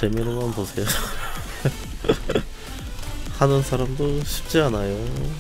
데미로만 보세요. 하는 사람도 쉽지 않아요.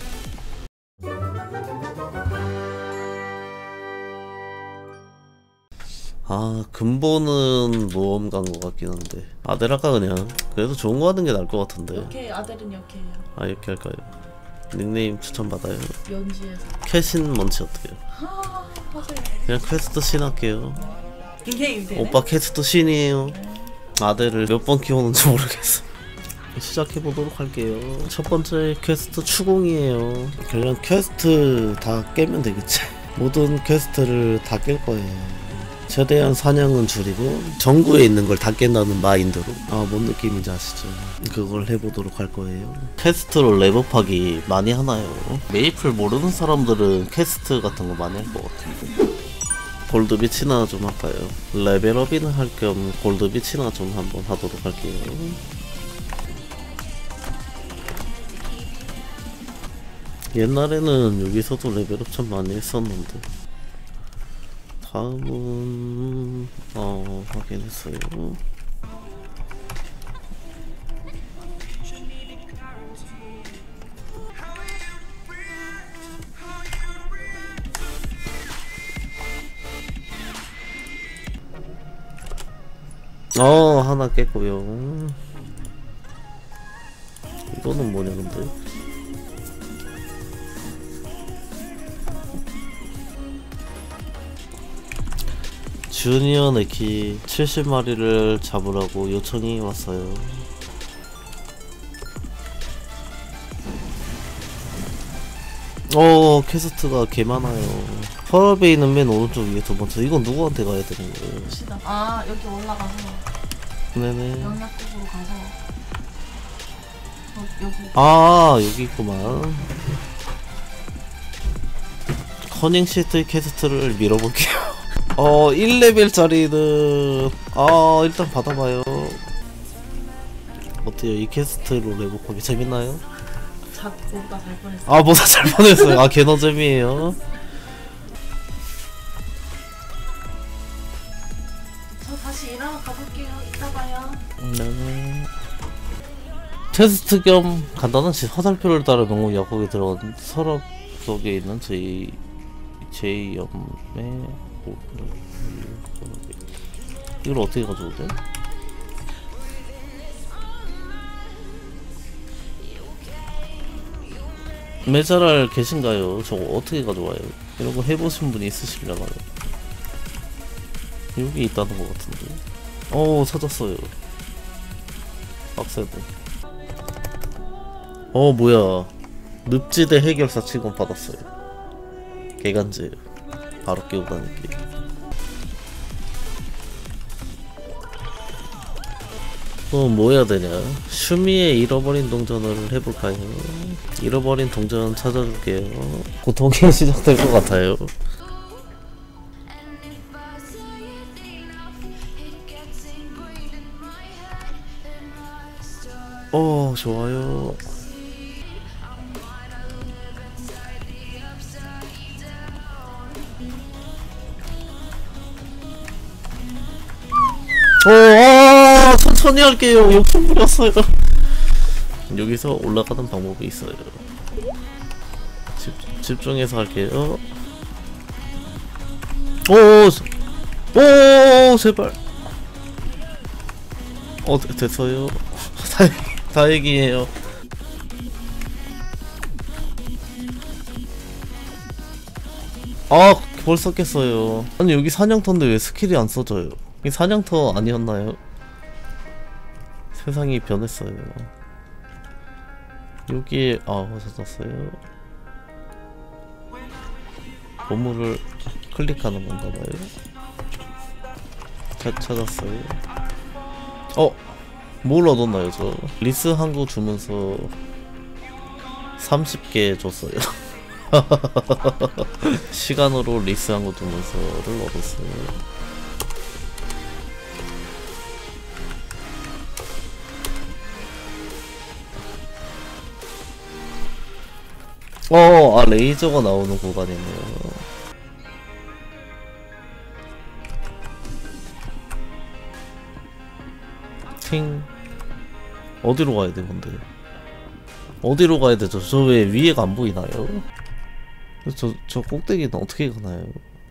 아, 근본은 모험 간 것 같긴 한데 아델 할까 그냥? 그래도 좋은 거 하는 게 나을 것 같은데. 오케이, 아델은 역해요. 아, 이렇게 할까요? 닉네임 추천받아요. 연지에서. 캐신 먼치 어때요? 하세요. 그냥 퀘스트 신 할게요. 닉네임 되네? 오빠 퀘스트 신이에요. 아델을 몇 번 키우는지 모르겠어. 시작해보도록 할게요. 첫 번째 퀘스트 추궁이에요. 그냥 퀘스트 다 깨면 되겠지. 모든 퀘스트를 다 깰 거예요. 최대한 사냥은 줄이고 정구에 있는 걸 다 깬다는 마인드로. 아, 뭔 느낌인지 아시죠? 그걸 해보도록 할 거예요. 퀘스트로 레벨업하기 많이 하나요? 메이플 모르는 사람들은 퀘스트 같은 거 많이 할 것 같은데. 골드 비치나 좀 할까요? 레벨업이나 할 겸 골드 비치나 좀 한번 하도록 할게요. 옛날에는 여기서도 레벨업 참 많이 했었는데. 다음은 확인했어요. 하나 깼고요. 이거는 뭐냐 근데? 주니어 네키 70마리를 잡으라고 요청이 왔어요. 퀘스트가 개 많아요. 펄베이는 맨 오른쪽 위에 두 번째. 이건 누구한테 가야 되는 거예요? 봅시다. 아, 여기 올라가서 네네. 영약 쪽으로 가서 여기. 아, 여기 있구만. 커닝 시트 퀘스트를 밀어볼게요. 1레벨짜리는 일단 받아봐요. 어때요? 이 퀘스트로 레벨업하기 재밌나요? 보다 잘 뻔했어. 아, 보다 잘 뻔했어요. 아, 개노잼이에요. 저 다시 일하러 가볼게요. 이따 봐요. 네. 테스트 겸 간단한 화살표를 따라 명목 약국에 들어간 서랍 속에 있는 제이염의 이걸 어떻게 가져오대? 매자랄 계신가요? 저거 어떻게 가져와요? 이런 거 해보신 분이 있으시려나요? 여기 있다는 것 같은데. 찾았어요. 빡세네. 뭐야. 늪지대 해결사 취급 받았어요. 개간지예요. 바로 끼고 다닐게요. 뭐 해야 되냐? 슈미의 잃어버린 동전을 해볼까요? 잃어버린 동전 찾아줄게요. 고통이 시작될 것 같아요. 좋아요. 천천히 할게요. 욕심 부렸어요. 여기서 올라가는 방법이 있어요. 집중해서 할게요. 제발. 됐어요. 다행이에요. 벌써 깼어요. 아니, 여기 사냥터인데 왜 스킬이 안 써져요? 이 사냥터 아니었나요? 세상이 변했어요. 여기에 찾았어요. 보물을 클릭하는 건가봐요. 찾았어요. 뭘 얻었나요 저? 리스 한구 주면서 30개 줬어요. 시간으로 리스 한구 주면서를 얻었어요. 레이저가 나오는 구간이네요. 핑. 어디로 가야 돼 근데? 어디로 가야 되죠? 저 왜 위에가 안 보이나요? 저 꼭대기는 어떻게 가나요?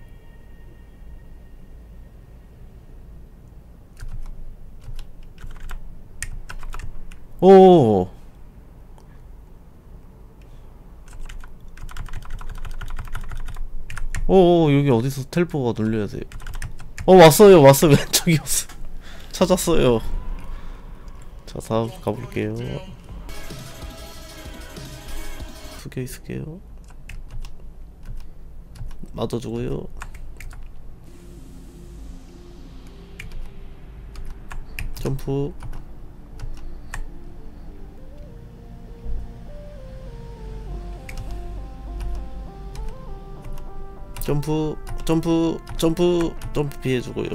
오. 여기 어디서 텔포가 눌려야 돼요? 왔어요. 왼쪽이었어요. 찾았어요. 자, 다음 가볼게요. 숙여 있을게요. 맞아주고요. 점프. 점프 피해주고요.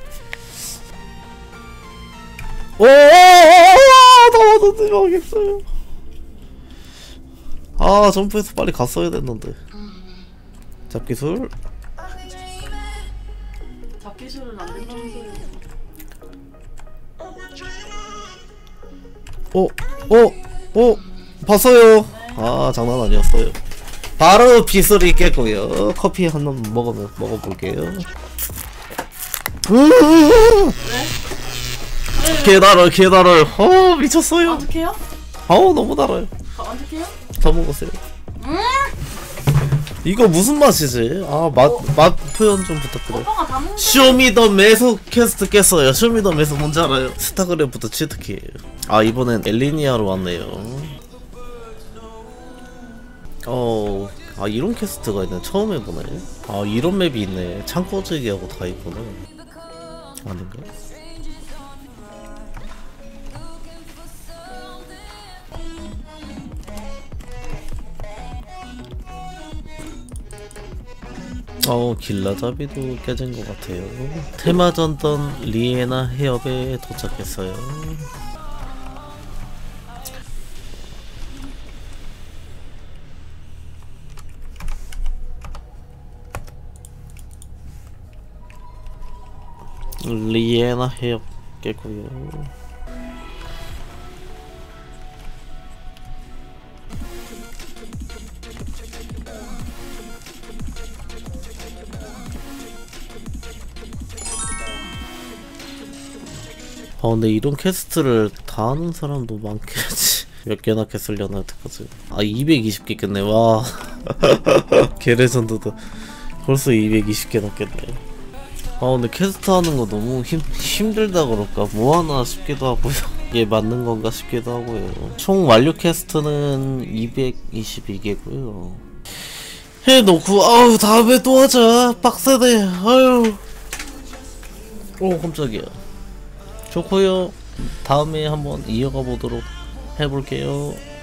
나왔는데 망했어요. 점프해서 빨리 갔어야 됐는데. 잡기술. 잡기술은 안 된다면서요. 봤어요. 장난 아니었어요. 바로 빗소리 깼고요. 커피 한 잔 먹어볼게요. 개달아요. 미쳤어요. 어떡해요? 너무 달아요. 어떡해요? 더 먹었어요. 이거 무슨 맛이지? 맛 표현 좀 부탁드려요. 오빠가 다 먹는 쇼미더매소 퀘스트 깼어요. 쇼미더매소 뭔지 알아요? 스타크래프트 치트키예요. 이번엔 엘리니아로 왔네요. 이런 퀘스트가 있네. 처음 해보네. 이런 맵이 있네. 창고지기하고 다 있구나. 아닌가? 길라잡이도 깨진 것 같아요. 테마전던 리에나 해협에 도착했어요. 리에나 해협 깼고요. 근데 이런 퀘스트를 다 하는 사람도 많겠지. 몇 개나 깼으려나 여태까지. 220개 깼네. 와. 개레전드다. 벌써 220개나 깼네. 근데 퀘스트 하는 거 너무 힘들다 그럴까? 뭐하나 싶기도 하고요. 이게 맞는 건가 싶기도 하고요. 총 완료 퀘스트는 222개고요. 해놓고 다음에 또 하자. 빡세네. 깜짝이야. 좋고요. 다음에 한번 이어가 보도록 해볼게요.